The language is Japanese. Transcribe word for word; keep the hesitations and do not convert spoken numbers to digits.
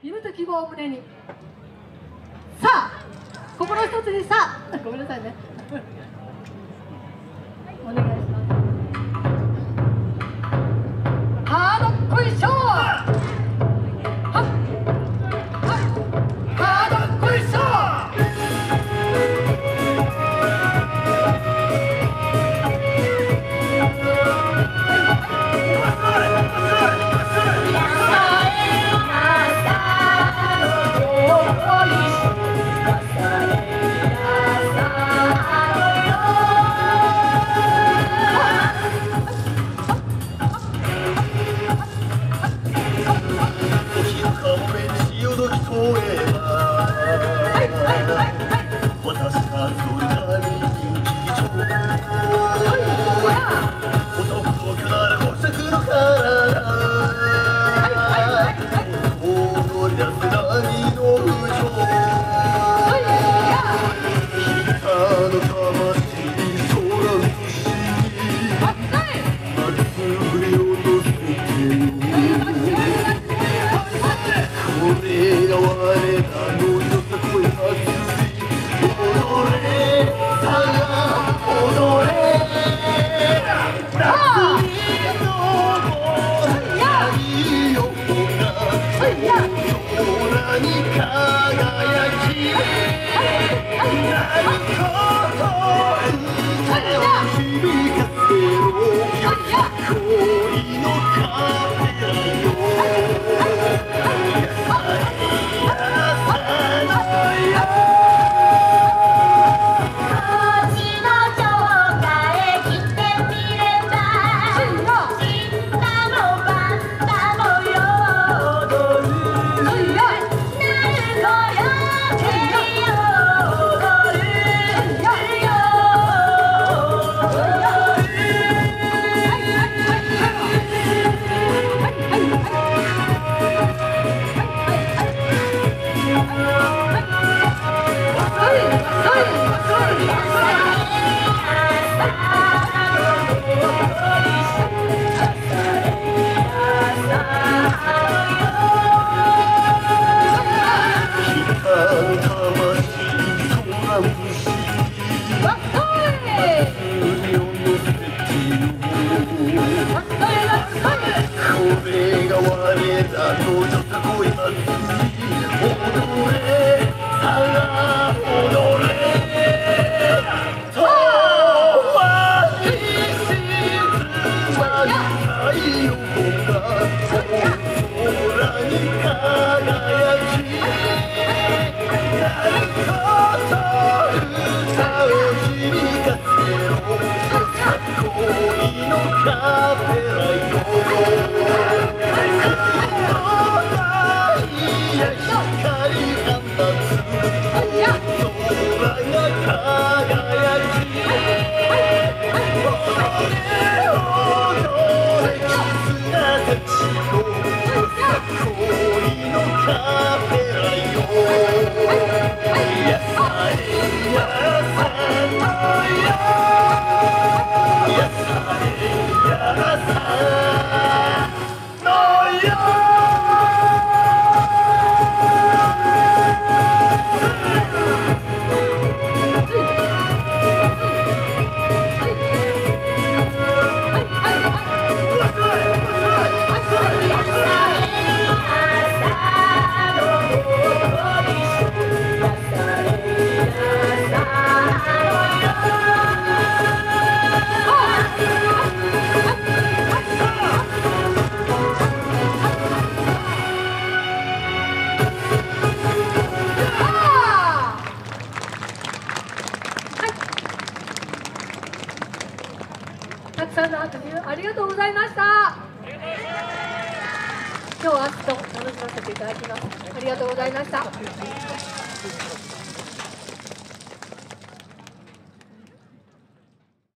夢と希望を胸に、さあ心一つに、さあごめんなさいねお願いします。ハードっこいしょはっはっハードっこいしょたくさんの拍手ありがとうございました。今日は明日と楽しませていただきます。ありがとうございました。